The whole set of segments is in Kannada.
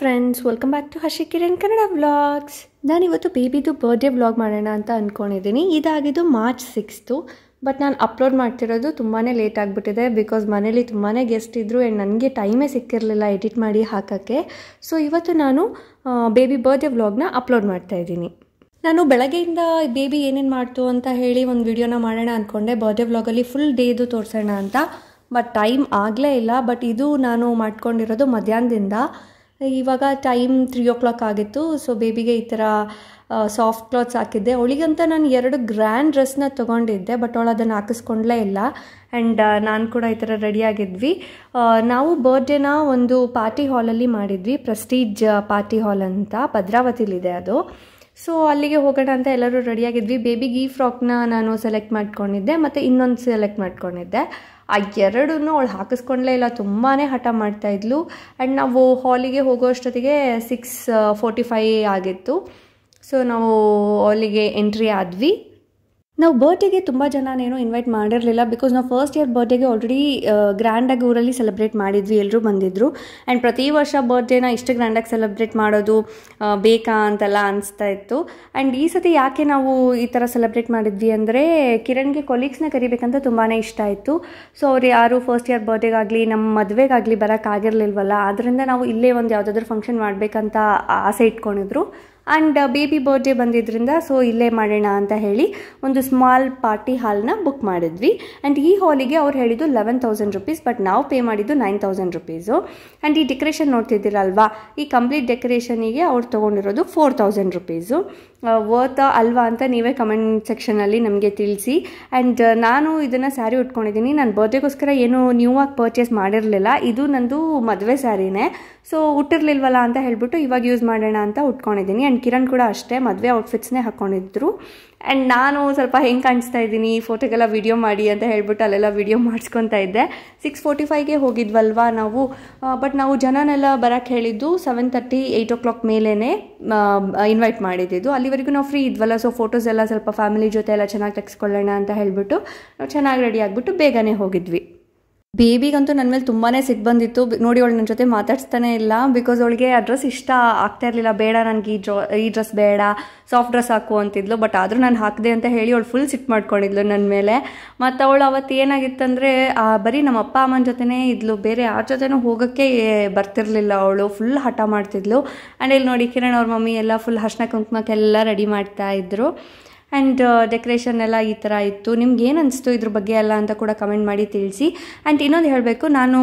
Friends, welcome back to Harshi Kiran Kannada vlogs. ನಾನಿವತ್ತು ಬೇಬಿದು ಬರ್ಡೇ ವ್ಲಾಗ್ ಮಾಡೋಣ ಅಂತ ಅಂದ್ಕೊಂಡಿದ್ದೀನಿ. ಇದಾಗಿದ್ದು ಮಾರ್ಚ್ 6. ಬಟ್ ನಾನು ಅಪ್ಲೋಡ್ ಮಾಡ್ತಿರೋದು ತುಂಬಾ ಲೇಟ್ ಆಗಿಬಿಟ್ಟಿದೆ. ಬಿಕಾಸ್ ಮನೇಲಿ ತುಂಬಾ ಗೆಸ್ಟ್ ಇದ್ದರು ಆ್ಯಂಡ್ ನನಗೆ ಟೈಮೇ ಸಿಕ್ಕಿರಲಿಲ್ಲ ಎಡಿಟ್ ಮಾಡಿ ಹಾಕೋಕ್ಕೆ. ಸೊ ಇವತ್ತು ನಾನು ಬೇಬಿ ಬರ್ಡೇ ವ್ಲಾಗ್ನ ಅಪ್ಲೋಡ್ ಮಾಡ್ತಾಯಿದ್ದೀನಿ. ನಾನು ಬೆಳಗ್ಗೆಯಿಂದ ಬೇಬಿ ಏನೇನು ಮಾಡ್ತು ಅಂತ ಹೇಳಿ ಒಂದು ವಿಡಿಯೋನ ಮಾಡೋಣ ಅಂದ್ಕೊಂಡೆ. ಬರ್ಡೇ ವ್ಲಾಗಲ್ಲಿ ಫುಲ್ ಡೇದು ತೋರಿಸೋಣ ಅಂತ. ಬಟ್ ಟೈಮ್ ಆಗಲೇ ಇಲ್ಲ. ಬಟ್ ಇದು ನಾನು ಮಾಡ್ಕೊಂಡಿರೋದು ಮಧ್ಯಾಹ್ನದಿಂದ. ಇವಾಗ ಟೈಮ್ 3 o'clock ಆಗಿತ್ತು. ಸೊ ಬೇಬಿಗೆ ಈ ಥರ ಸಾಫ್ಟ್ ಕ್ಲಾತ್ಸ್ ಹಾಕಿದ್ದೆ. ಅವಳಿಗಂತ ನಾನು 2 ಗ್ರ್ಯಾಂಡ್ ಡ್ರೆಸ್ನ ತೊಗೊಂಡಿದ್ದೆ. ಬಟ್ ಅವಳು ಅದನ್ನು ಹಾಕಿಸ್ಕೊಂಡ್ಲೇ ಇಲ್ಲ. ಆ್ಯಂಡ್ ನಾನು ಕೂಡ ಈ ಥರ ರೆಡಿಯಾಗಿದ್ವಿ. ನಾವು ಬರ್ಡೇನ ಒಂದು ಪಾರ್ಟಿ ಹಾಲಲ್ಲಿ ಮಾಡಿದ್ವಿ. ಪ್ರೆಸ್ಟೀಜ್ ಪಾರ್ಟಿ ಹಾಲ್ ಅಂತ ಭದ್ರಾವತಿಲಿದೆ ಅದು. ಸೊ ಅಲ್ಲಿಗೆ ಹೋಗೋಣ ಅಂತ ಎಲ್ಲರೂ ರೆಡಿಯಾಗಿದ್ವಿ. ಬೇಬಿಗೆ ಈ ಫ್ರಾಕ್ನ ನಾನು ಸೆಲೆಕ್ಟ್ ಮಾಡ್ಕೊಂಡಿದ್ದೆ ಮತ್ತು ಇನ್ನೊಂದು ಸೆಲೆಕ್ಟ್ ಮಾಡ್ಕೊಂಡಿದ್ದೆ. ಆ ಎರಡನ್ನೂ ಅವಳು ಹಾಕಿಸ್ಕೊಂಡ್ಲೇ ಇಲ್ಲ, ತುಂಬಾ ಹಠ ಮಾಡ್ತಾಯಿದ್ಲು. ಆ್ಯಂಡ್ ನಾವು ಹಾಲಿಗೆ ಹೋಗೋ ಅಷ್ಟೊತ್ತಿಗೆ 6:45 ಆಗಿತ್ತು. ಸೊ ನಾವು ಹಾಲಿಗೆ ಎಂಟ್ರಿ ಆದ್ವಿ. ನಾವು ಬರ್ಡೇಗೆ ತುಂಬ ಜನನೇನೋ ಇನ್ವೈಟ್ ಮಾಡಿರಲಿಲ್ಲ. ಬಿಕಾಸ್ ನಾವು ಫಸ್ಟ್ ಇಯರ್ ಬರ್ಡೇಗೆ ಆಲ್ರೆಡಿ ಗ್ರ್ಯಾಂಡಾಗಿ ಊರಲ್ಲಿ ಸೆಲೆಬ್ರೇಟ್ ಮಾಡಿದ್ವಿ, ಎಲ್ಲರೂ ಬಂದಿದ್ದರು. ಆ್ಯಂಡ್ ಪ್ರತಿ ವರ್ಷ ಬರ್ಡೇನ ಇಷ್ಟು ಗ್ರ್ಯಾಂಡಾಗಿ ಸೆಲೆಬ್ರೇಟ್ ಮಾಡೋದು ಬೇಕಾ ಅಂತೆಲ್ಲ ಅನಿಸ್ತಾ ಇತ್ತು. ಆ್ಯಂಡ್ ಈ ಸತಿ ಯಾಕೆ ನಾವು ಈ ಥರ ಸೆಲೆಬ್ರೇಟ್ ಮಾಡಿದ್ವಿ ಅಂದರೆ, ಕಿರಣ್ಗೆ ಕೊಲೀಗ್ಸ್ನ ಕರಿಬೇಕಂತ ತುಂಬಾ ಇಷ್ಟ ಆಯಿತು. ಸೊ ಅವ್ರು ಯಾರು ಫಸ್ಟ್ ಇಯರ್ ಬರ್ಡೇಗಾಗಲಿ ನಮ್ಮ ಮದುವೆಗಾಗಲಿ ಬರೋಕ್ಕಾಗಿರಲಿಲ್ವಲ್ಲ. ಆದ್ದರಿಂದ ನಾವು ಇಲ್ಲೇ ಒಂದು ಯಾವುದಾದ್ರೂ ಫಂಕ್ಷನ್ ಮಾಡಬೇಕಂತ ಆಸೆ ಇಟ್ಕೊಂಡಿದ್ರು. ಆ್ಯಂಡ್ ಬೇಬಿ ಬರ್ಡೇ ಬಂದಿದ್ದರಿಂದ ಸೊ ಇಲ್ಲೇ ಮಾಡೋಣ ಅಂತ ಹೇಳಿ ಒಂದು ಸ್ಮಾಲ್ ಪಾರ್ಟಿ ಹಾಲ್ನ ಬುಕ್ ಮಾಡಿದ್ವಿ. ಆ್ಯಂಡ್ ಈ ಹಾಲಿಗೆ ಅವ್ರು ಹೇಳಿದ್ದು 11,000 rupees. ಬಟ್ ನಾವು ಪೇ ಮಾಡಿದ್ದು 9,000 rupees. ಆ್ಯಂಡ್ ಈ ಡೆಕೋರೇಷನ್ ನೋಡ್ತಿದ್ದೀರಲ್ವಾ, ಈ ಕಂಪ್ಲೀಟ್ ಡೆಕೋರೇಷನಿಗೆ ಅವ್ರು ತೊಗೊಂಡಿರೋದು 4,000 rupees. ವರ್ತ್ ಅಲ್ವಾ ಅಂತ ನೀವೇ ಕಮೆಂಟ್ ಸೆಕ್ಷನಲ್ಲಿ ನಮಗೆ ತಿಳಿಸಿ. ಆ್ಯಂಡ್ ನಾನು ಇದನ್ನು ಸ್ಯಾರಿ ಉಟ್ಕೊಂಡಿದ್ದೀನಿ. ನಾನು ಬರ್ಡೇಗೋಸ್ಕರ ಏನು ನ್ಯೂ ಆಗಿ ಪರ್ಚೇಸ್ ಮಾಡಿರಲಿಲ್ಲ. ಇದು ನಂದು ಮದುವೆ ಸ್ಯಾರಿನೇ. ಸೊ ಉಟ್ಟಿರ್ಲಿಲ್ವಲ್ಲ ಅಂತ ಹೇಳ್ಬಿಟ್ಟು ಇವಾಗ ಯೂಸ್ ಮಾಡೋಣ ಅಂತ ಉಟ್ಕೊಂಡಿದ್ದೀನಿ. ಆ್ಯಂಡ್ ಕಿರಣ್ ಕೂಡ ಅಷ್ಟೇ ಮದುವೆ ಔಟ್ಫಿಟ್ಸ್ನೇ ಹಾಕ್ಕೊಂಡಿದ್ರು. ಆ್ಯಂಡ್ ನಾನು ಸ್ವಲ್ಪ ಹೆಂಗೆ ಕಾಣಿಸ್ತಾ ಇದ್ದೀನಿ, ಫೋಟೋಗೆಲ್ಲ ವಿಡಿಯೋ ಮಾಡಿ ಅಂತ ಹೇಳ್ಬಿಟ್ಟು ಅಲ್ಲೆಲ್ಲ ವಿಡಿಯೋ ಮಾಡಿಸ್ಕೊತಾ ಇದ್ದೆ. 6:45ಗೆ ಹೋಗಿದ್ವಲ್ವಾ ನಾವು. ಬಟ್ ನಾವು ಜನನೆಲ್ಲ ಬರೋಕ್ಕೆ ಹೇಳಿದ್ದು 7:30, 8 o'clock ಮೇಲೇ ಇನ್ವೈಟ್ ಮಾಡಿದ್ದು. ಅಲ್ಲಿವರೆಗೂ ನಾವು ಫ್ರೀ ಇದ್ವಲ್ಲ. ಸೊ ಫೋಟೋಸ್ ಎಲ್ಲ ಸ್ವಲ್ಪ ಫ್ಯಾಮಿಲಿ ಜೊತೆ ಎಲ್ಲ ಚೆನ್ನಾಗಿ ತೆಗೆಸ್ಕೊಳ್ಳೋಣ ಅಂತ ಹೇಳ್ಬಿಟ್ಟು ನಾವು ಚೆನ್ನಾಗಿ ರೆಡಿ ಆಗಿಬಿಟ್ಟು ಬೇಗನೆ ಹೋಗಿದ್ವಿ. ಬೇಬಿಗಂತೂ ನನ್ನ ಮೇಲೆ ತುಂಬಾ ಸಿಟ್ಟು ಬಂದಿತ್ತು. ನೋಡಿ, ಅವಳು ನನ್ನ ಜೊತೆ ಮಾತಾಡ್ಸ್ತಾನೆ ಇಲ್ಲ. ಬಿಕಾಸ್ ಅವಳಿಗೆ ಆ ಡ್ರೆಸ್ ಇಷ್ಟ ಆಗ್ತಾ ಇರಲಿಲ್ಲ. ಬೇಡ, ನನಗೆ ಈ ಡ್ರೆಸ್ ಬೇಡ, ಸಾಫ್ಟ್ ಡ್ರೆಸ್ ಹಾಕು ಅಂತಿದ್ಲು. ಬಟ್ ಆದರೂ ನಾನು ಹಾಕಿದೆ ಅಂತ ಹೇಳಿ ಅವಳು ಫುಲ್ ಸಿಟ್ಟು ಮಾಡ್ಕೊಂಡಿದ್ಲು ನನ್ನ ಮೇಲೆ. ಮತ್ತು ಅವಳು ಅವತ್ತು ಏನಾಗಿತ್ತಂದರೆ ಬರೀ ನಮ್ಮ ಅಪ್ಪ ಅಮ್ಮನ ಜೊತೆನೇ ಇದ್ಲು, ಬೇರೆ ಯಾರ ಜೊತೆನೂ ಹೋಗೋಕ್ಕೆ ಬರ್ತಿರ್ಲಿಲ್ಲ. ಅವಳು ಫುಲ್ ಹಠ ಮಾಡ್ತಿದ್ಲು. ಆ್ಯಂಡ್ ಇಲ್ಲಿ ನೋಡಿ, ಕಿರಣ್ ಅವ್ರ ಮಮ್ಮಿ ಎಲ್ಲ ಫುಲ್ ಅರ್ಶಿನ ಕುಂಕುಮಕ್ಕೆಲ್ಲ ರೆಡಿ ಮಾಡ್ತಾ ಇದ್ರು. ಆ್ಯಂಡ್ ಡೆಕೋರೇಷನ್ ಎಲ್ಲ ಈ ಥರ ಇತ್ತು. ನಿಮ್ಗೆ ಏನು ಅನಿಸ್ತು ಇದ್ರ ಬಗ್ಗೆ ಎಲ್ಲ ಅಂತ ಕೂಡ ಕಮೆಂಟ್ ಮಾಡಿ ತಿಳಿಸಿ. ಆ್ಯಂಡ್ ಇನ್ನೊಂದು ಹೇಳಬೇಕು, ನಾನು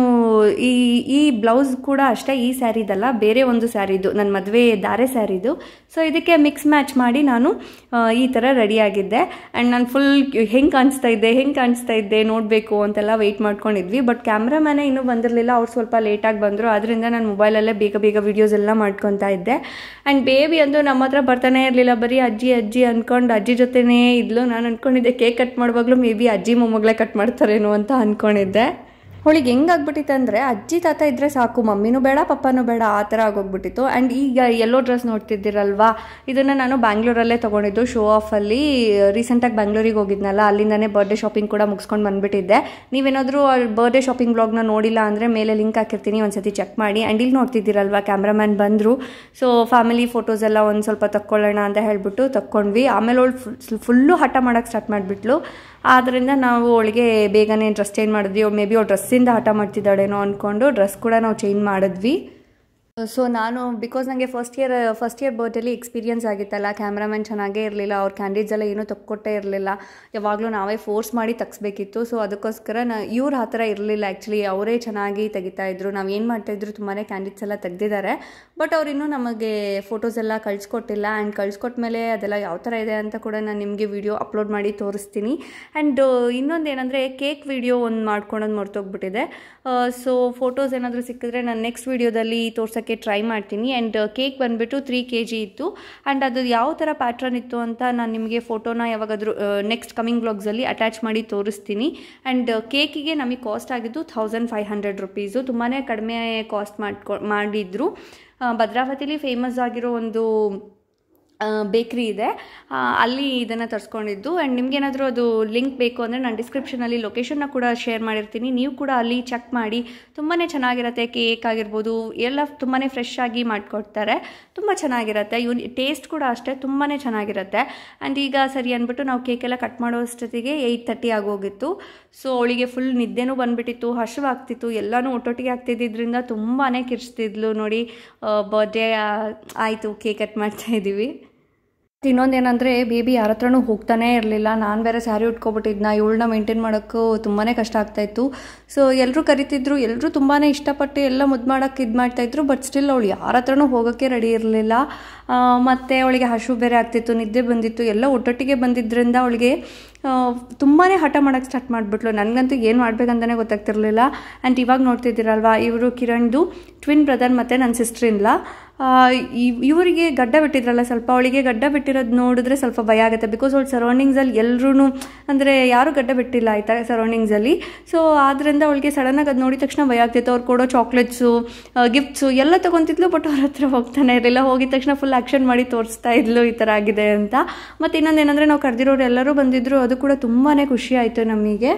ಈ ಬ್ಲೌಸ್ ಕೂಡ ಅಷ್ಟೇ ಈ ಸ್ಯಾರಿದಲ್ಲ, ಬೇರೆ ಒಂದು ಸ್ಯಾರಿದು, ನನ್ನ ಮದುವೆ ಧಾರೆ ಸ್ಯಾರಿದು. ಸೊ ಇದಕ್ಕೆ ಮಿಕ್ಸ್ ಮ್ಯಾಚ್ ಮಾಡಿ ನಾನು ಈ ಥರ ರೆಡಿಯಾಗಿದ್ದೆ. ಆ್ಯಂಡ್ ನಾನು ಫುಲ್ ಹೆಂಗೆ ಕಾಣಿಸ್ತಾ ಇದ್ದೆ ನೋಡಬೇಕು ಅಂತೆಲ್ಲ ವೆಯ್ಟ್ ಮಾಡ್ಕೊಂಡಿದ್ವಿ. ಬಟ್ ಕ್ಯಾಮ್ರಾಮ್ಯಾನೇ ಇನ್ನೂ ಬಂದಿರಲಿಲ್ಲ. ಅವ್ರು ಸ್ವಲ್ಪ ಲೇಟಾಗಿ ಬಂದರು. ಆದ್ದರಿಂದ ನಾನು ಮೊಬೈಲಲ್ಲೇ ಬೇಗ ವೀಡಿಯೋಸ್ ಎಲ್ಲ ಮಾಡ್ಕೊತಾ ಇದ್ದೆ. ಆ್ಯಂಡ್ ಬೇಬಿ ಅಂತೂ ನಮ್ಮ ಹತ್ರ ಬರ್ತಾನೆ ಇರಲಿಲ್ಲ. ಬರೀ ಅಜ್ಜಿ ಅಂದ್ಕೊಂಡು ಅಜ್ಜಿ ಜೊತೆನೇ ಇದ್ಲು. ನಾನು ಅಂದ್ಕೊಂಡಿದ್ದೆ ಕೇಕ್ ಕಟ್ ಮಾಡುವಾಗಲೂ ಮೇ ಬಿ ಅಜ್ಜಿ ಮೊಮ್ಮಗಳೇ ಕಟ್ ಮಾಡ್ತಾರೇನೋ ಅಂತ ಅಂದ್ಕೊಂಡಿದ್ದೆ. ಅವಳಿಗೆ ಹೆಂಗಾಗ್ಬಿಟ್ಟಿತ್ತು ಅಂದರೆ, ಅಜ್ಜಿ ತಾತ ಇದ್ದರೆ ಸಾಕು, ಮಮ್ಮಿನೂ ಬೇಡ ಪಪ್ಪನೂ ಬೇಡ, ಆ ಥರ ಆಗೋಗ್ಬಿಟ್ಟಿತ್ತು. ಆ್ಯಂಡ್ ಈಗ ಎಲ್ಲೋ ಡ್ರೆಸ್ ನೋಡ್ತಿದ್ದೀರಲ್ವಾ, ಇದನ್ನು ನಾನು ಬ್ಯಾಂಗ್ಳೂರಲ್ಲೇ ತೊಗೊಂಡಿದ್ದು ಶೋ ಆಫಲ್ಲಿ. ರೀಸೆಂಟಾಗಿ ಬ್ಯಾಂಗ್ಳೂರಿಗೆ ಹೋಗಿದ್ನಲ್ಲ, ಅಲ್ಲಿಂದನೇ ಬರ್ಡೇ ಶಾಪಿಂಗ್ ಕೂಡ ಮುಗಿಸ್ಕೊಂಡು ಬಂದುಬಿಟ್ಟಿದ್ದೆ. ನೀವೇನಾದರೂ ಬರ್ಡೇ ಶಾಪಿಂಗ್ ಬ್ಲಾಗ್ನ ನೋಡಿಲ್ಲ ಅಂದರೆ ಮೇಲೆ ಲಿಂಕ್ ಹಾಕಿರ್ತೀನಿ, ಒಂದು ಸತಿ ಚೆಕ್ ಮಾಡಿ. ಆ್ಯಂಡ್ ಇಲ್ಲಿ ನೋಡ್ತಿದ್ದೀರಲ್ವಾ, ಕ್ಯಾಮ್ರಾಮ್ಯಾನ್ ಬಂದರು. ಸೊ ಫ್ಯಾಮಿಲಿ ಫೋಟೋಸ್ ಎಲ್ಲ ಒಂದು ಸ್ವಲ್ಪ ತಕ್ಕೊಳ್ಳೋಣ ಅಂತ ಹೇಳ್ಬಿಟ್ಟು ತಕ್ಕೊಂಡ್ವಿ. ಆಮೇಲೆ ಅವಳು ಫುಲ್ಲು ಹಠ ಮಾಡೋಕ್ಕೆ ಸ್ಟಾರ್ಟ್ ಮಾಡಿಬಿಟ್ಲು. ಆದ್ದರಿಂದ ನಾವು ಅವಳಿಗೆ ಬೇಗನೆ ಡ್ರೆಸ್ ಚೇಂಜ್ ಮಾಡಿದ್ವಿ. ಮೇ ಬಿ ಅವಳು ಡ್ರೆಸ್ಸಿಂದ ಹಠ ಮಾಡ್ತಿದ್ದಾಳೇನೋ ಅಂದ್ಕೊಂಡು ಡ್ರೆಸ್ ಕೂಡ ನಾವು ಚೇಂಜ್ ಮಾಡಿದ್ವಿ. ಸೊ ನಾನು ಬಿಕಾಸ್ ನನಗೆ ಫಸ್ಟ್ ಇಯರ್ ಬರ್ಡೇಲಿ ಎಕ್ಸ್ಪೀರಿಯನ್ಸ್ ಆಗಿತ್ತಲ್ಲ, ಕ್ಯಾಮ್ರಾಮನ್ ಚೆನ್ನಾಗೇ ಇರಲಿಲ್ಲ, ಅವ್ರ ಕ್ಯಾಂಡಿಡ್ಸ್ ಎಲ್ಲ ಏನೂ ತಕ್ಕೊಟ್ಟೇ ಇರಲಿಲ್ಲ. ಯಾವಾಗಲೂ ನಾವೇ ಫೋರ್ಸ್ ಮಾಡಿ ತೆಗಿಸ್ಬೇಕಿತ್ತು. ಸೊ ಅದಕ್ಕೋಸ್ಕರ ಇವ್ರು ಆ ಥರ ಇರಲಿಲ್ಲ. ಆ್ಯಕ್ಚುಲಿ ಅವರೇ ಚೆನ್ನಾಗಿ ತೆಗಿತಾಯಿದ್ರು. ನಾವು ಏನು ಮಾಡ್ತಾಯಿದ್ರು, ತುಂಬಾ ಕ್ಯಾಂಡಿಡ್ಸ್ ಎಲ್ಲ ತೆಗೆದಿದ್ದಾರೆ. ಬಟ್ ಅವ್ರು ಇನ್ನೂ ನಮಗೆ ಫೋಟೋಸ್ ಎಲ್ಲ ಕಳಿಸ್ಕೊಟ್ಟಿಲ್ಲ. ಆ್ಯಂಡ್ ಕಳಿಸ್ಕೊಟ್ಮೇಲೆ ಅದೆಲ್ಲ ಯಾವ ಥರ ಇದೆ ಅಂತ ಕೂಡ ನಾನು ನಿಮಗೆ ವಿಡಿಯೋ ಅಪ್ಲೋಡ್ ಮಾಡಿ ತೋರಿಸ್ತೀನಿ. ಆ್ಯಂಡ್ ಇನ್ನೊಂದು ಏನಂದರೆ, ಕೇಕ್ ವಿಡಿಯೋ ಒಂದು ಮಾಡ್ಕೊಳೋದು ಮರ್ತೋಗ್ಬಿಟ್ಟಿದೆ. ಸೊ ಫೋಟೋಸ್ ಏನಾದರೂ ಸಿಕ್ಕಿದ್ರೆ ನಾನು ನೆಕ್ಸ್ಟ್ ವೀಡಿಯೋದಲ್ಲಿ ತೋರ್ಸೋಕ್ಕೆ ಟ್ರೈ ಮಾಡ್ತೀನಿ. ಆ್ಯಂಡ್ ಕೇಕ್ ಬಂದುಬಿಟ್ಟು 3 kg ಇತ್ತು. ಆ್ಯಂಡ್ ಅದು ಯಾವ ಥರ ಪ್ಯಾಟ್ರನ್ ಇತ್ತು ಅಂತ ನಾನು ನಿಮಗೆ ಫೋಟೋನ ಯಾವಾಗಾದರೂ ನೆಕ್ಸ್ಟ್ ಕಮಿಂಗ್ ಬ್ಲಾಗ್ಸಲ್ಲಿ ಅಟ್ಯಾಚ್ ಮಾಡಿ ತೋರಿಸ್ತೀನಿ. ಆ್ಯಂಡ್ ಕೇಕಿಗೆ ನಮಗೆ ಕಾಸ್ಟ್ ಆಗಿದ್ದು 1,500 rupees. ತುಂಬಾ ಕಡಿಮೆ ಕಾಸ್ಟ್ ಮಾಡಿದ್ರು. ಭದ್ರಾವತಿಲಿ ಫೇಮಸ್ ಆಗಿರೋ ಒಂದು ಬೇಕ್ರಿ ಇದೆ, ಅಲ್ಲಿ ಇದನ್ನು ತರಿಸ್ಕೊಂಡಿದ್ದು. ಆ್ಯಂಡ್ ನಿಮಗೇನಾದರೂ ಅದು ಲಿಂಕ್ ಬೇಕು ಅಂದರೆ ನಾನು ಡಿಸ್ಕ್ರಿಪ್ಷನಲ್ಲಿ ಲೊಕೇಶನ್ನ ಕೂಡ ಶೇರ್ ಮಾಡಿರ್ತೀನಿ. ನೀವು ಕೂಡ ಅಲ್ಲಿ ಚೆಕ್ ಮಾಡಿ. ತುಂಬಾ ಚೆನ್ನಾಗಿರುತ್ತೆ. ಕೇಕ್ ಆಗಿರ್ಬೋದು ಎಲ್ಲ ತುಂಬಾ ಫ್ರೆಶ್ ಆಗಿ ಮಾಡಿಕೊಡ್ತಾರೆ. ತುಂಬ ಚೆನ್ನಾಗಿರುತ್ತೆ. ಟೇಸ್ಟ್ ಕೂಡ ಅಷ್ಟೇ ತುಂಬಾ ಚೆನ್ನಾಗಿರುತ್ತೆ. ಆ್ಯಂಡ್ ಈಗ ಸರಿ ಅಂದ್ಬಿಟ್ಟು ನಾವು ಕೇಕೆಲ್ಲ ಕಟ್ ಮಾಡೋ ಅಷ್ಟೊತ್ತಿಗೆ 8:30 ಆಗೋಗಿತ್ತು. ಸೊ ಅವಳಿಗೆ ಫುಲ್ ನಿದ್ದೆನೂ ಬಂದುಬಿಟ್ಟಿತ್ತು, ಹಸಿವಾಗ್ತಿತ್ತು, ಎಲ್ಲನೂ ಒಟ್ಟೊಟ್ಟಿಗೆ ಆಗ್ತಿದ್ದರಿಂದ ತುಂಬಾ ಕಿರ್ಚ್ತಿದ್ಲು. ನೋಡಿ ಬರ್ಡೇ ಆಯಿತು, ಕೇಕ್ ಕಟ್ ಮಾಡ್ತಾಯಿದ್ದೀವಿ. ಇನ್ನೊಂದೇನೆಂದರೆ ಬೇಬಿ ಯಾರ ಹತ್ರನೂ ಹೋಗ್ತಾನೇ ಇರಲಿಲ್ಲ. ನಾನು ಬೇರೆ ಸ್ಯಾರಿ ಉಟ್ಕೊಬಿಟ್ಟಿದ್ನ, ಇವಳನ್ನ ಮೇಂಟೈನ್ ಮಾಡೋಕ್ಕೂ ತುಂಬಾ ಕಷ್ಟ ಆಗ್ತಾಯಿತ್ತು. ಸೊ ಎಲ್ಲರೂ ಕರಿತಿದ್ರು, ಎಲ್ಲರೂ ತುಂಬಾ ಇಷ್ಟಪಟ್ಟು ಎಲ್ಲ ಮುದ್ದು ಮಾಡೋಕ್ಕೆ ಇದು ಮಾಡ್ತಾಯಿದ್ರು. ಬಟ್ ಸ್ಟಿಲ್ ಅವಳು ಯಾರ ಹತ್ರನೂ ಹೋಗೋಕ್ಕೆ ರೆಡಿ ಇರಲಿಲ್ಲ. ಮತ್ತು ಅವಳಿಗೆ ಹಸು ಬೇರೆ ಆಗ್ತಿತ್ತು, ನಿದ್ದೆ ಬಂದಿತ್ತು, ಎಲ್ಲ ಒಟ್ಟೊಟ್ಟಿಗೆ ಬಂದಿದ್ದರಿಂದ ಅವಳಿಗೆ ತುಂಬಾ ಹಠ ಮಾಡೋಕ್ಕೆ ಸ್ಟಾರ್ಟ್ ಮಾಡಿಬಿಟ್ಲು. ನನಗಂತೂ ಏನು ಮಾಡಬೇಕಂತಲೇ ಗೊತ್ತಾಗ್ತಿರ್ಲಿಲ್ಲ. ಆ್ಯಂಡ್ ಇವಾಗ ನೋಡ್ತಿದ್ದೀರಲ್ವಾ, ಇವರು ಕಿರಣ್ದು ಟ್ವಿನ್ ಬ್ರದರ್ ಮತ್ತು ನನ್ನ ಸಿಸ್ಟ್ರ್ ಇಲ್ಲ. ಇವರಿಗೆ ಗಡ್ಡ ಬಿಟ್ಟಿದ್ರಲ್ಲ ಸ್ವಲ್ಪ, ಅವಳಿಗೆ ಗಡ್ಡ ಬಿಟ್ಟಿರೋದು ನೋಡಿದ್ರೆ ಸ್ವಲ್ಪ ಭಯ ಆಗುತ್ತೆ. ಬಿಕಾಸ್ ಅವಳು ಸರೌಂಡಿಂಗ್ಸಲ್ಲಿ ಎಲ್ಲರೂ ಅಂದರೆ ಯಾರೂ ಗಡ್ಡ ಬಿಟ್ಟಿಲ್ಲ ಆಯಿತಾ ಸರೌಂಡಿಂಗ್ಸಲ್ಲಿ. ಸೊ ಆದ್ದರಿಂದ ಅವಳಿಗೆ ಸಡನ್ನಾಗಿ ಅದು ನೋಡಿದ ತಕ್ಷಣ ಭಯ ಆಗ್ತಿತ್ತು. ಅವ್ರು ಕೊಡೋ ಚಾಕ್ಲೇಟ್ಸು, ಗಿಫ್ಟ್ಸು ಎಲ್ಲ ತೊಗೊತಿದ್ಲು. ಬಟ್ ಅವ್ರ ಹತ್ರ ಹೋಗ್ತಾನೆ ಇರಲಿಲ್ಲ. ಹೋಗಿದ ತಕ್ಷಣ ಫುಲ್ ಆ್ಯಕ್ಷನ್ ಮಾಡಿ ತೋರಿಸ್ತಾ ಇದ್ಲು ಈ ಥರ ಆಗಿದೆ ಅಂತ. ಮತ್ತು ಇನ್ನೊಂದೇನೆಂದರೆ ನಾವು ಕರೆದಿರೋರು ಎಲ್ಲರೂ ಬಂದಿದ್ದರು, ಅದು ಕೂಡ ತುಂಬಾ ಖುಷಿ ಆಯಿತು ನಮಗೆ.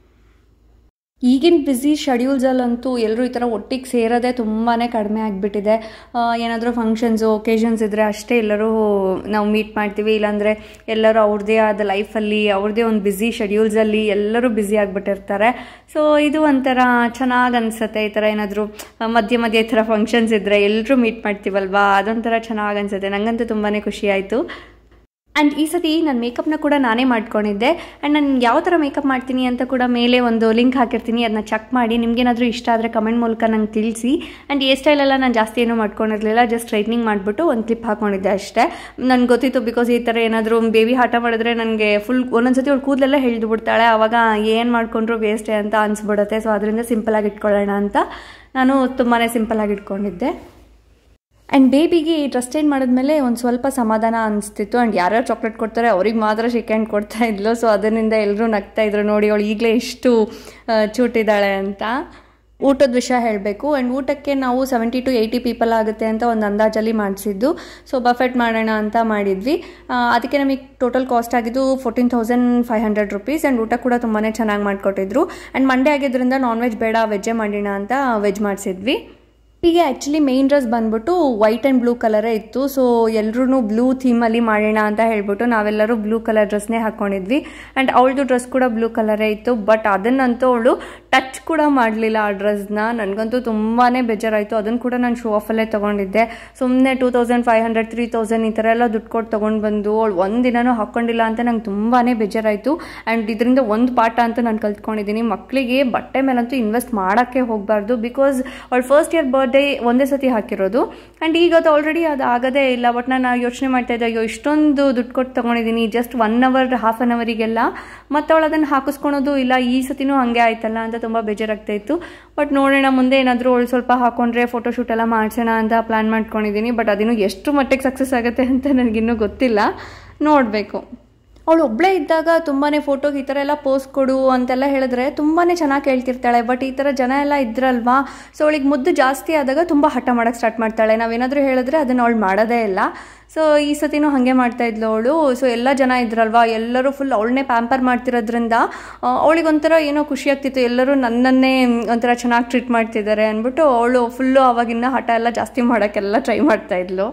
ಈಗಿನ ಬ್ಯುಸಿ ಶೆಡ್ಯೂಲ್ಸಲ್ಲಂತೂ ಎಲ್ಲರೂ ಈ ಥರ ಒಟ್ಟಿಗೆ ಸೇರೋದೇ ತುಂಬಾ ಕಡಿಮೆ ಆಗಿಬಿಟ್ಟಿದೆ. ಏನಾದರೂ ಫಂಕ್ಷನ್ಸು ಒಕೇಷನ್ಸ್ ಇದ್ದರೆ ಅಷ್ಟೇ ಎಲ್ಲರೂ ನಾವು ಮೀಟ್ ಮಾಡ್ತೀವಿ. ಇಲ್ಲಾಂದರೆ ಎಲ್ಲರೂ ಅವ್ರದ್ದೇ ಆದ ಲೈಫಲ್ಲಿ ಅವ್ರದ್ದೇ ಒಂದು ಬ್ಯುಸಿ ಶೆಡ್ಯೂಲ್ಸಲ್ಲಿ ಎಲ್ಲರೂ ಬ್ಯುಸಿ ಆಗಿಬಿಟ್ಟಿರ್ತಾರೆ. ಸೊ ಇದು ಒಂಥರ ಚೆನ್ನಾಗಿ ಅನಿಸುತ್ತೆ. ಈ ಥರ ಏನಾದರೂ ಮಧ್ಯೆ ಮಧ್ಯೆ ಈ ಥರ ಫಂಕ್ಷನ್ಸ್ ಇದ್ದರೆ ಎಲ್ಲರೂ ಮೀಟ್ ಮಾಡ್ತೀವಲ್ವಾ, ಅದೊಂಥರ ಚೆನ್ನಾಗಿ ಅನಿಸುತ್ತೆ. ನನಗಂತೂ ತುಂಬಾ ಖುಷಿ ಆಯಿತು. ಆ್ಯಂಡ್ ಈ ಸತಿ ನನ್ನ ಮೇಕಪ್ನ ಕೂಡ ನಾನೇ ಮಾಡ್ಕೊಂಡಿದ್ದೆ. ಆ್ಯಂಡ್ ನಾನು ಯಾವ ಥರ ಮೇಕಪ್ ಮಾಡ್ತೀನಿ ಅಂತ ಕೂಡ ಮೇಲೆ ಒಂದು ಲಿಂಕ್ ಹಾಕಿರ್ತೀನಿ, ಅದನ್ನ ಚೆಕ್ ಮಾಡಿ. ನಿಮಗೇನಾದರೂ ಇಷ್ಟ ಆದರೆ ಕಮೆಂಟ್ ಮೂಲಕ ನಂಗೆ ತಿಳಿಸಿ. ಆ್ಯಂಡ್ ಏರ್ ಸ್ಟೈಲೆಲ್ಲ ನಾನು ಜಾಸ್ತಿ ಏನೂ ಮಾಡ್ಕೊಂಡಿರಲಿಲ್ಲ, ಜಸ್ಟ್ ಸ್ಟ್ರೈಟ್ನಿಂಗ್ ಮಾಡಿಬಿಟ್ಟು ಒಂದು ಕ್ಲಿಪ್ ಹಾಕ್ಕೊಂಡಿದ್ದೆ ಅಷ್ಟೇ. ನನಗೆ ಗೊತ್ತಿತ್ತು, ಬಿಕಾಸ್ ಈ ಥರ ಏನಾದರೂ ಬೇಬಿ ಹಠ ಮಾಡಿದ್ರೆ ನನಗೆ ಫುಲ್ ಒಂದೊಂದ್ಸತಿ ಅವಳು ಕೂದಲೆಲ್ಲ ಹಿಡಿದು ಬಿಡ್ತಾಳೆ, ಆವಾಗ ಏನು ಮಾಡಿಕೊಂಡ್ರು ವೇಸ್ಟೇ ಅಂತ ಅನಿಸ್ಬಿಡುತ್ತೆ. ಸೊ ಅದರಿಂದ ಸಿಂಪಲಾಗಿ ಇಟ್ಕೊಳ್ಳೋಣ ಅಂತ ನಾನು ತುಂಬಾ ಸಿಂಪಲಾಗಿ ಇಟ್ಕೊಂಡಿದ್ದೆ. ಆ್ಯಂಡ್ ಬೇಬಿಗೆ ಡ್ರೆಸ್ ಚೇಂಜ್ ಮಾಡಿದ್ಮೇಲೆ ಒಂದು ಸ್ವಲ್ಪ ಸಮಾಧಾನ ಅನಿಸ್ತಿತ್ತು. ಆ್ಯಂಡ್ ಯಾರ್ಯಾರು ಚಾಕ್ಲೇಟ್ ಕೊಡ್ತಾರೆ ಅವ್ರಿಗೆ ಮಾತ್ರ ಶೇಕ್ ಹ್ಯಾಂಡ್ ಕೊಡ್ತಾ ಇದ್ಲು. ಸೊ ಅದರಿಂದ ಎಲ್ಲರೂ ನಗ್ತಾಯಿದ್ರು, ನೋಡಿ ಅವಳು ಈಗಲೇ ಎಷ್ಟು ಚೂಟಿದ್ದಾಳೆ ಅಂತ. ಊಟದ ವಿಷಯ ಹೇಳಬೇಕು. ಆ್ಯಂಡ್ ಊಟಕ್ಕೆ ನಾವು 70 to 80 ಪೀಪಲ್ ಆಗುತ್ತೆ ಅಂತ ಒಂದು ಅಂದಾಜಲ್ಲಿ ಮಾಡಿಸಿದ್ದು. ಸೊ ಬಫೆಟ್ ಮಾಡೋಣ ಅಂತ ಮಾಡಿದ್ವಿ. ಅದಕ್ಕೆ ನಮಗೆ ಟೋಟಲ್ ಕಾಸ್ಟ್ ಆಗಿದ್ದು 14,500 rupees. ಆ್ಯಂಡ್ ಊಟ ಕೂಡ ತುಂಬಾ ಚೆನ್ನಾಗಿ ಮಾಡಿಕೊಟ್ಟಿದ್ರು. ಆ್ಯಂಡ್ ಮಂಡೇ ಆಗಿದ್ದರಿಂದ ನಾನ್ ವೆಜ್ ಬೇಡ, ವೆಜ್ಜೇ ಮಾಡೋಣ ಅಂತ ವೆಜ್ ಮಾಡಿಸಿದ್ವಿ. ಹೀಗೆ ಆ್ಯಕ್ಚುಲಿ ಮೇನ್ ಡ್ರೆಸ್ ಬಂದ್ಬಿಟ್ಟು ವೈಟ್ ಆ್ಯಂಡ್ ಬ್ಲೂ ಕಲರೇ ಇತ್ತು. ಸೊ ಎಲ್ಲರೂ ಬ್ಲೂ ಥೀಮಲ್ಲಿ ಮಾಡೋಣ ಅಂತ ಹೇಳ್ಬಿಟ್ಟು ನಾವೆಲ್ಲರೂ ಬ್ಲೂ ಕಲರ್ ಡ್ರೆಸ್ನೇ ಹಾಕ್ಕೊಂಡಿದ್ವಿ. ಆ್ಯಂಡ್ ಅವಳದು ಡ್ರೆಸ್ ಕೂಡ ಬ್ಲೂ ಕಲರೇ ಇತ್ತು. ಬಟ್ ಅದನ್ನಂತೂ ಅವಳು ಟಚ್ ಕೂಡ ಮಾಡಲಿಲ್ಲ ಆ ಡ್ರೆಸ್ನ. ನನಗಂತೂ ತುಂಬಾ ಬೇಜಾರಾಯಿತು. ಅದನ್ನು ಕೂಡ ನಾನು ಶೋ ಆಫಲ್ಲೇ ತೊಗೊಂಡಿದ್ದೆ. ಸುಮ್ಮನೆ 2,500 3,000 ಈ ಥರ ಎಲ್ಲ ದುಡ್ಡು ಕೊಟ್ಟು ತೊಗೊಂಡು ಬಂದು ಅವಳು ಒಂದಿನೂ ಹಾಕ್ಕೊಂಡಿಲ್ಲ ಅಂತ ನಂಗೆ ತುಂಬಾ ಬೇಜಾರಾಯಿತು. ಆ್ಯಂಡ್ ಇದರಿಂದ ಒಂದು ಪಾಠ ಅಂತೂ ನಾನು ಕಲ್ತ್ಕೊಂಡಿದ್ದೀನಿ, ಮಕ್ಕಳಿಗೆ ಬಟ್ಟೆ ಮೇಲಂತೂ ಇನ್ವೆಸ್ಟ್ ಮಾಡೋಕ್ಕೆ ಹೋಗಬಾರ್ದು. ಬಿಕಾಸ್ ಅವಳು ಫಸ್ಟ್ ಇಯರ್ ಬರ್ಡೇ ಒಂದೇ ಸತಿ ಹಾಕಿರೋದು. ಆ್ಯಂಡ್ ಈಗ ಅದು ಆಲ್ರೆಡಿ ಅದು ಆಗೋದೇ ಇಲ್ಲ. ಬಟ್ ನಾನು ಯೋಚನೆ ಮಾಡ್ತಾ ಇದ್ದೆ, ಅಯ್ಯೋ ಇಷ್ಟೊಂದು ದುಡ್ಡು ಕೊಟ್ಟು ತೊಗೊಂಡಿದ್ದೀನಿ ಜಸ್ಟ್ 1 hour ಹಾಫ್ ಆನ್ ಅವರಿಗೆಲ್ಲ, ಮತ್ತು ಅವಳು ಅದನ್ನು ಹಾಕಿಸ್ಕೊಳೋದು ಇಲ್ಲ. ಈ ಸತಿನೂ ಹಾಗೆ ಆಯ್ತಲ್ಲ ಅಂತ ತುಂಬ ಬೇಜಾರಾಗ್ತಾ ಇತ್ತು. ಬಟ್ ನೋಡೋಣ ಮುಂದೆ ಏನಾದರೂ ಅವಳು ಸ್ವಲ್ಪ ಹಾಕೊಂಡ್ರೆ ಫೋಟೋಶೂಟ್ ಎಲ್ಲ ಮಾಡಿಸೋಣ ಅಂತ ಪ್ಲ್ಯಾನ್ ಮಾಡ್ಕೊಂಡಿದ್ದೀನಿ. ಬಟ್ ಅದಿನ್ನೂ ಎಷ್ಟು ಮಟ್ಟಿಗೆ ಸಕ್ಸಸ್ ಆಗುತ್ತೆ ಅಂತ ನನಗಿನ್ನೂ ಗೊತ್ತಿಲ್ಲ, ನೋಡಬೇಕು. ಅವಳು ಒಬ್ಬಳೇ ಇದ್ದಾಗ ತುಂಬಾ ಫೋಟೋಗೆ ಈ ಥರ ಎಲ್ಲ ಪೋಸ್ ಕೊಡು ಅಂತೆಲ್ಲ ಹೇಳಿದ್ರೆ ತುಂಬಾ ಚೆನ್ನಾಗಿ ಕೇಳ್ತಿರ್ತಾಳೆ. ಬಟ್ ಈ ಥರ ಜನ ಎಲ್ಲ ಇದ್ರಲ್ವಾ, ಸೊ ಅವಳಿಗೆ ಮುದ್ದು ಜಾಸ್ತಿ ಆದಾಗ ತುಂಬ ಹಠ ಮಾಡೋಕ್ಕೆ ಸ್ಟಾರ್ಟ್ ಮಾಡ್ತಾಳೆ. ನಾವೇನಾದರೂ ಹೇಳಿದ್ರೆ ಅದನ್ನು ಅವಳು ಮಾಡೋದೇ ಇಲ್ಲ. ಸೊ ಈ ಸತಿನೂ ಹಾಗೆ ಮಾಡ್ತಾಯಿದ್ಲು ಅವಳು. ಸೊ ಎಲ್ಲ ಜನ ಇದ್ರಲ್ವಾ, ಎಲ್ಲರೂ ಫುಲ್ ಅವಳನ್ನೇ ಪ್ಯಾಂಪರ್ ಮಾಡ್ತಿರೋದ್ರಿಂದ ಅವಳಿಗೊಂಥರ ಏನೋ ಖುಷಿ ಆಗ್ತಿತ್ತು, ಎಲ್ಲರೂ ನನ್ನನ್ನೇ ಒಂಥರ ಚೆನ್ನಾಗಿ ಟ್ರೀಟ್ ಮಾಡ್ತಿದ್ದಾರೆ ಅಂದ್ಬಿಟ್ಟು ಅವಳು ಫುಲ್ಲು ಆವಾಗಿನ ಹಠ ಎಲ್ಲ ಜಾಸ್ತಿ ಮಾಡೋಕ್ಕೆಲ್ಲ ಟ್ರೈ ಮಾಡ್ತಾಯಿದ್ಲು.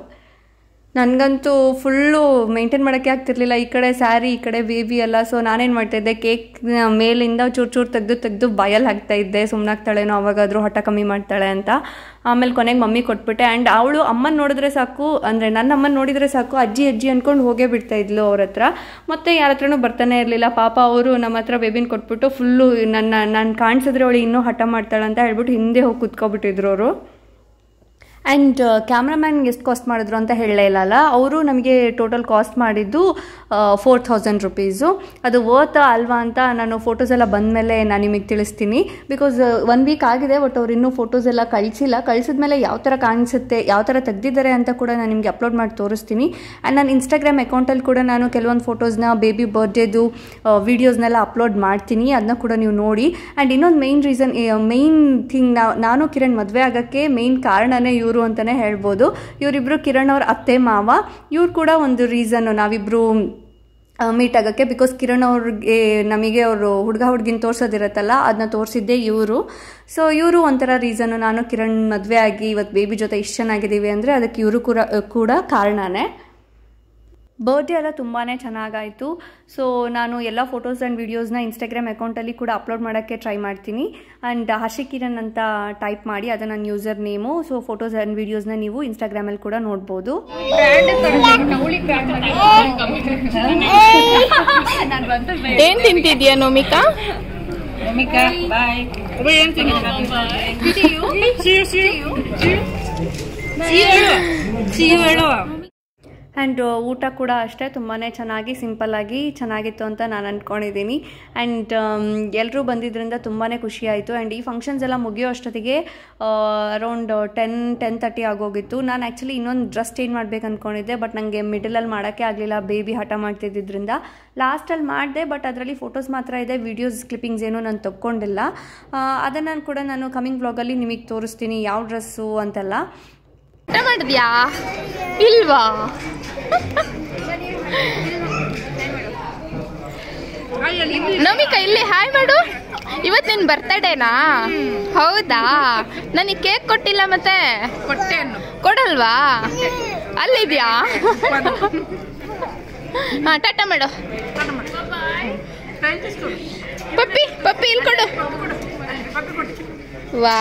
ನನಗಂತೂ ಫುಲ್ಲು ಮೇಂಟೈನ್ ಮಾಡೋಕ್ಕೆ ಆಗ್ತಿರ್ಲಿಲ್ಲ. ಈ ಕಡೆ ಸ್ಯಾರಿ, ಈ ಕಡೆ ಬೇಬಿ ಎಲ್ಲ. ಸೊ ನಾನೇನು ಮಾಡ್ತಾಯಿದ್ದೆ, ಕೇಕ್ ಮೇಲಿಂದ ಚೂರು ತೆಗೆದು ಬಾಯಲ್ಲಿ ಹಾಕ್ತಾಯಿದ್ದೆ, ಸುಮ್ಮನಾಗ್ತಾಳೇನೋ ಅವಾಗಾದರೂ ಹಠ ಕಮ್ಮಿ ಮಾಡ್ತಾಳೆ ಅಂತ. ಆಮೇಲೆ ಕೊನೆಗೆ ಮಮ್ಮಿ ಕೊಟ್ಬಿಟ್ಟೆ. ಆ್ಯಂಡ್ ಅವಳು ಅಮ್ಮನ ನೋಡಿದ್ರೆ ಸಾಕು, ಅಂದರೆ ನನ್ನ ಅಮ್ಮನ ನೋಡಿದರೆ ಸಾಕು ಅಜ್ಜಿ ಅಂದ್ಕೊಂಡು ಹೋಗೇ ಬಿಡ್ತಾಯಿದ್ಲು ಅವ್ರ ಹತ್ರ. ಮತ್ತು ಯಾರ ಹತ್ರನೂ ಬರ್ತಾನೆ ಇರಲಿಲ್ಲ. ಪಾಪ ಅವರು ನಮ್ಮ ಹತ್ರ ಬೇಬಿನ ಕೊಟ್ಬಿಟ್ಟು ಫುಲ್ಲು ನಾನು ಕಾಣಿಸಿದ್ರೆ ಅವಳು ಇನ್ನೂ ಹಠ ಮಾಡ್ತಾಳೆ ಅಂತ ಹೇಳ್ಬಿಟ್ಟು ಹಿಂದೆ ಹೋಗಿ ಕೂತ್ಕೊಬಿಟ್ಟಿದ್ರು ಅವರು. ಆ್ಯಂಡ್ ಕ್ಯಾಮ್ರಾಮ್ಯಾನ್ಗೆ ಎಷ್ಟು ಕಾಸ್ಟ್ ಮಾಡಿದ್ರು ಅಂತ ಹೇಳಲೇ ಇಲ್ಲಲ್ಲ, ಅವರು ನಮಗೆ ಟೋಟಲ್ ಕಾಸ್ಟ್ ಮಾಡಿದ್ದು 4,000 rupees. ಅದು ವರ್ತ್ ಅಲ್ವಾ ಅಂತ ನಾನು ಫೋಟೋಸ್ ಎಲ್ಲ ಬಂದಮೇಲೆ ನಾನು ನಿಮಗೆ ತಿಳಿಸ್ತೀನಿ. ಬಿಕಾಸ್ 1 week ಆಗಿದೆ, ಬಟ್ ಅವ್ರು ಇನ್ನೂ ಫೋಟೋಸ್ ಎಲ್ಲ ಕಳಿಸಿಲ್ಲ. ಕಳಿಸಿದ್ಮೇಲೆ ಯಾವ ಥರ ಕಾಣಿಸುತ್ತೆ, ಯಾವ ಥರ ತೆಗೆದಿದ್ದಾರೆ ಅಂತ ಕೂಡ ನಾನು ನಿಮಗೆ ಅಪ್ಲೋಡ್ ಮಾಡಿ ತೋರಿಸ್ತೀನಿ. ಆ್ಯಂಡ್ ನನ್ನ ಇನ್ಸ್ಟಾಗ್ರಾಮ್ ಅಕೌಂಟಲ್ಲಿ ಕೂಡ ನಾನು ಕೆಲವೊಂದು ಫೋಟೋಸ್ನ ಬೇಬಿ ಬರ್ಡೇದು ವೀಡಿಯೋಸ್ನೆಲ್ಲ ಅಪ್ಲೋಡ್ ಮಾಡ್ತೀನಿ, ಅದನ್ನ ಕೂಡ ನೀವು ನೋಡಿ. ಆ್ಯಂಡ್ ಇನ್ನೊಂದು ಮೇನ್ ಥಿಂಗ್, ನಾನು ಕಿರಣ್ ಮದುವೆ ಆಗೋಕ್ಕೆ ಮೇನ್ ಕಾರಣನೇ ಇವರು ಇವರು ಅಂತಲೇ ಹೇಳ್ಬೋದು. ಇವರಿಬ್ಬರು ಕಿರಣ್ ಅವ್ರ ಅತ್ತೆ ಮಾವ. ಇವ್ರು ಕೂಡ ಒಂದು ರೀಸನ್ನು ನಾವಿಬ್ಬರು ಮೀಟ್ ಆಗೋಕ್ಕೆ. ಬಿಕಾಸ್ ಕಿರಣ್ ಅವ್ರಿಗೆ ನಮಗೆ ಅವರು ಹುಡುಗಿನ ತೋರಿಸೋದಿರುತ್ತಲ್ಲ, ಅದನ್ನ ತೋರಿಸಿದ್ದೆ ಇವರು. ಸೊ ಇವರು ಒಂಥರ ರೀಸನ್ನು. ನಾನು ಕಿರಣ್ ಮದುವೆ ಆಗಿ ಇವತ್ತು ಬೇಬಿ ಜೊತೆ ಇಷ್ಟು ಚೆನ್ನಾಗಿದ್ದೀವಿ ಅಂದರೆ ಅದಕ್ಕೆ ಇವರು ಕೂಡ ಕಾರಣನೇ. ಬರ್ಡೇ ಎಲ್ಲ ತುಂಬಾ ಚೆನ್ನಾಗಾಯಿತು. ಸೊ ನಾನು ಎಲ್ಲ ಫೋಟೋಸ್ ಆ್ಯಂಡ್ ವೀಡಿಯೋಸ್ನ ಇನ್ಸ್ಟಾಗ್ರಾಮ್ ಅಕೌಂಟಲ್ಲಿ ಕೂಡ ಅಪ್ಲೋಡ್ ಮಾಡೋಕ್ಕೆ ಟ್ರೈ ಮಾಡ್ತೀನಿ. ಆ್ಯಂಡ್ ಹರ್ಷಿಕಿರಣ್ ಅಂತ ಟೈಪ್ ಮಾಡಿ, ಅದು ನನ್ನ user name. So photos and ವೀಡಿಯೋಸ್ನ ನೀವು ಇನ್ಸ್ಟಾಗ್ರಾಮಲ್ಲಿ ಕೂಡ ನೋಡ್ಬೋದು. ಏನು ತಿಂತಿದ್ಯಾ ನೋಮಿಕಾ? ಬಾಯ್. ಆ್ಯಂಡ್ ಊಟ ಕೂಡ ಅಷ್ಟೇ ತುಂಬಾ ಸಿಂಪಲ್ಲಾಗಿ ಚೆನ್ನಾಗಿತ್ತು ಅಂತ ನಾನು ಅಂದ್ಕೊಂಡಿದ್ದೀನಿ. ಆ್ಯಂಡ್ ಎಲ್ಲರೂ ಬಂದಿದ್ದರಿಂದ ತುಂಬಾ ಖುಷಿ ಆಯಿತು. ಆ್ಯಂಡ್ ಈ ಫಂಕ್ಷನ್ಸ್ ಎಲ್ಲ ಮುಗಿಯೋ ಅಷ್ಟೊತ್ತಿಗೆ ಅರೌಂಡ್ 10:30 ಆಗೋಗಿತ್ತು. ನಾನು ಆ್ಯಕ್ಚುಲಿ ಇನ್ನೊಂದು ಡ್ರೆಸ್ ಚೇಂಜ್ ಮಾಡ್ಬೇಕು ಅಂದ್ಕೊಂಡಿದ್ದೆ, ಬಟ್ ನನಗೆ ಮಿಡಲಲ್ಲಿ ಮಾಡೋಕ್ಕೆ ಆಗಲಿಲ್ಲ, ಬೇಬಿ ಹಠ ಮಾಡ್ತಿದ್ದರಿಂದ. ಲಾಸ್ಟಲ್ಲಿ ಮಾಡಿದೆ, ಬಟ್ ಅದರಲ್ಲಿ ಫೋಟೋಸ್ ಮಾತ್ರ ಇದೆ, ವೀಡಿಯೋಸ್ ಕ್ಲಿಪ್ಪಿಂಗ್ಸ್ ಏನೂ ನಾನು ತಗೊಂಡಿಲ್ಲ. ಅದನ್ನು ಕೂಡ ನಾನು ಕಮಿಂಗ್ ವ್ಲಾಗಲ್ಲಿ ನಿಮಗೆ ತೋರಿಸ್ತೀನಿ ಯಾವ ಡ್ರೆಸ್ಸು ಅಂತೆಲ್ಲ. ಮಾಡಿದ್ಯಾ ಇಲ್ವಾ? ನಮಿಕಾ ಇಲ್ಲಿ ಹಾಯ್ ಮಾಡು. ಇವತ್ತು ನಿನ್ ಬರ್ತಡೇನಾ? ಹೌದಾ? ನನಗೆ ಕೇಕ್ ಕೊಟ್ಟಿಲ್ಲ ಮತ್ತೆ? ಕೊಡಲ್ವಾ? ಅಲ್ಲಿದ್ಯಾ? ಹಾ ಟಾಟಾ ಮಾಡು. ಪಪ್ಪಿ ಇಲ್ಲಿ ಕೊಡು. ವಾ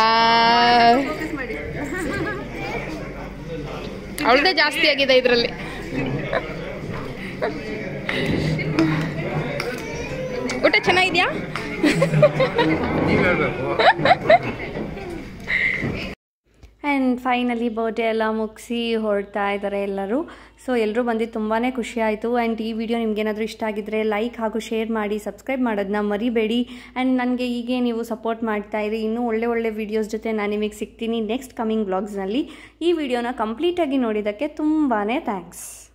ಅವಳದೇ ಜಾಸ್ತಿ ಆಗಿದೆ ಇದರಲ್ಲಿ. ಊಟ ಚೆನ್ನಾಗಿದ್ಯಾ? ಆ್ಯಂಡ್ ಫೈನಲಿ ಬರ್ಡೇ ಎಲ್ಲ ಮುಗಿಸಿ ಹೊರಡ್ತಾ ಇದ್ದಾರೆ ಎಲ್ಲರೂ. ಸೊ ಎಲ್ಲರೂ ಬಂದಿದ್ದು ತುಂಬಾ ಖುಷಿ ಆಯಿತು. ಆ್ಯಂಡ್ ಈ ವಿಡಿಯೋ ನಿಮಗೇನಾದರೂ ಇಷ್ಟ ಆಗಿದ್ದರೆ ಲೈಕ್ ಹಾಗೂ ಶೇರ್ ಮಾಡಿ, ಸಬ್ಸ್ಕ್ರೈಬ್ ಮಾಡೋದನ್ನ ಮರಿಬೇಡಿ. ಆ್ಯಂಡ್ ನನಗೆ ಹೀಗೆ ನೀವು ಸಪೋರ್ಟ್ ಮಾಡ್ತಾಯಿರಿ. ಇನ್ನೂ ಒಳ್ಳೆ ವೀಡಿಯೋಸ್ ಜೊತೆ ನಾನು ನಿಮಗೆ ಸಿಗ್ತೀನಿ ನೆಕ್ಸ್ಟ್ ಕಮಿಂಗ್ ವ್ಲಾಗ್ಸ್ನಲ್ಲಿ. ಈ ವಿಡಿಯೋನ ಕಂಪ್ಲೀಟಾಗಿ ನೋಡಿದ್ದಕ್ಕೆ ತುಂಬಾ ಥ್ಯಾಂಕ್ಸ್.